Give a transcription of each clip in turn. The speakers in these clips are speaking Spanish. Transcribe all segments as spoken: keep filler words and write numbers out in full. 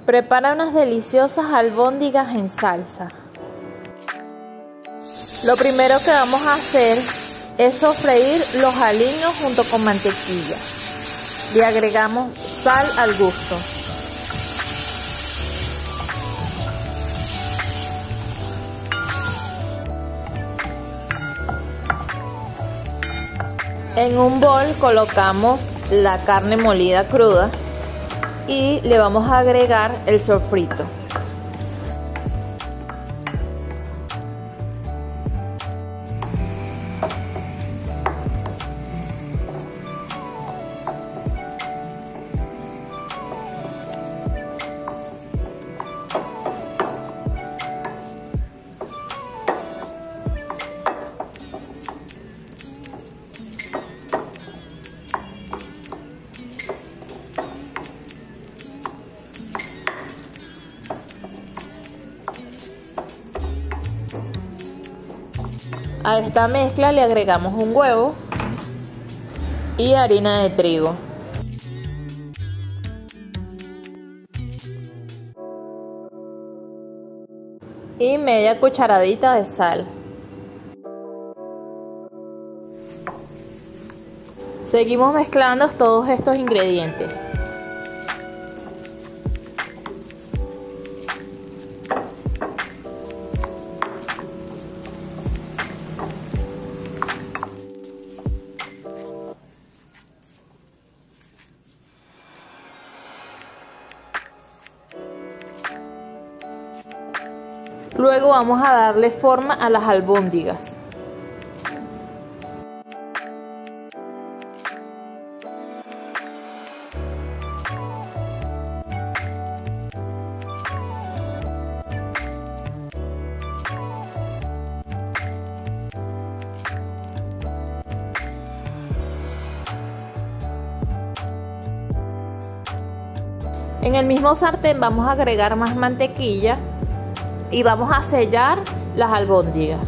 Prepara unas deliciosas albóndigas en salsa. Lo primero que vamos a hacer es sofreír los aliños junto con mantequilla. Le agregamos sal al gusto. En un bol colocamos la carne molida cruda y le vamos a agregar el sofrito. A esta mezcla le agregamos un huevo y harina de trigo. Y media cucharadita de sal. Seguimos mezclando todos estos ingredientes. Luego vamos a darle forma a las albóndigas. En el mismo sartén vamos a agregar más mantequilla y vamos a sellar las albóndigas.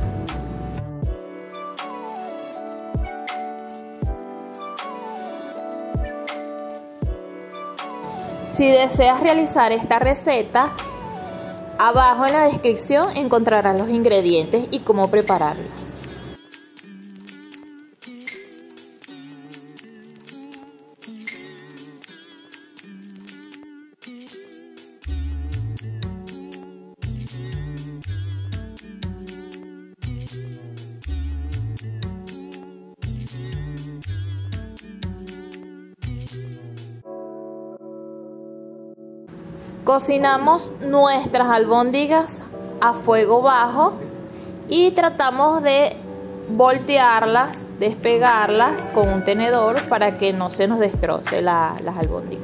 Si deseas realizar esta receta, abajo en la descripción encontrarás los ingredientes y cómo prepararla. Cocinamos nuestras albóndigas a fuego bajo y tratamos de voltearlas, despegarlas con un tenedor para que no se nos destroce la, las albóndigas.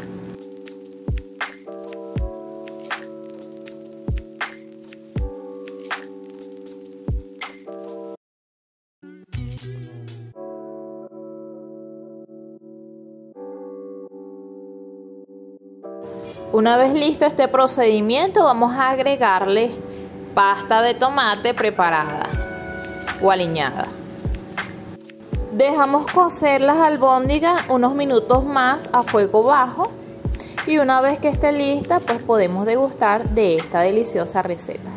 Una vez listo este procedimiento, vamos a agregarle pasta de tomate preparada o aliñada. Dejamos cocer las albóndigas unos minutos más a fuego bajo y una vez que esté lista, pues podemos degustar de esta deliciosa receta.